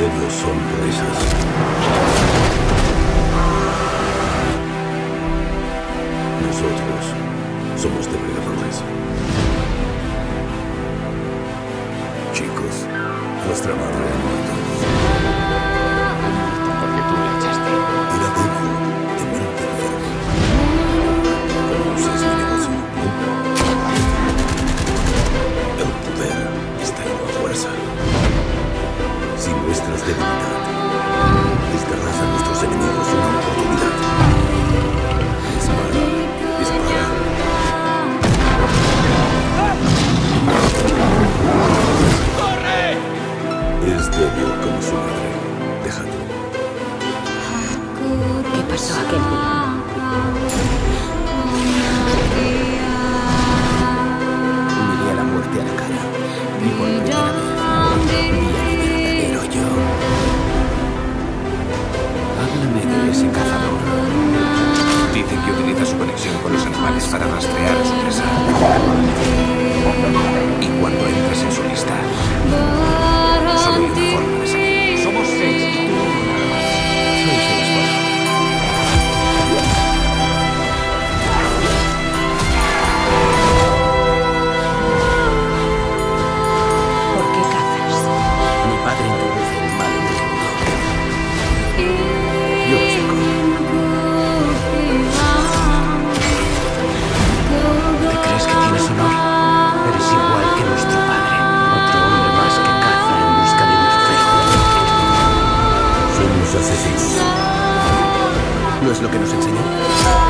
Ellos son presas. Nosotros somos depredadores. Chicos, vuestra madre ha muerto. Porque tú la echaste. Era débil, de mente enferma. Como si es mi negocio. El poder está en la fuerza. Si muestras debilidad, les darás a nuestros enemigos una oportunidad. Dispara, dispara. ¡Corre! Es débil como su madre. Déjalo. ¿Qué pasó aquel día? Miré a la muerte a la cara. Y por primera vez vi al verdadero yo. Háblame de ese cazador. Dicen que utiliza su conexión con los animales para rastrear a su presa. Y cuando entres en su lista, solo hay una forma de salir. Somos 6 y tú nada más. Sois el esfuerzo. ¿Por qué cazas? Mi padre introduce el mal en el mundo. Yo lo seco. ¿Te crees que tienes honor? Eres igual que nuestro padre. Otro hombre más que caza en busca de un trofeo. Somos asesinos. ¿No es lo que nos enseñó?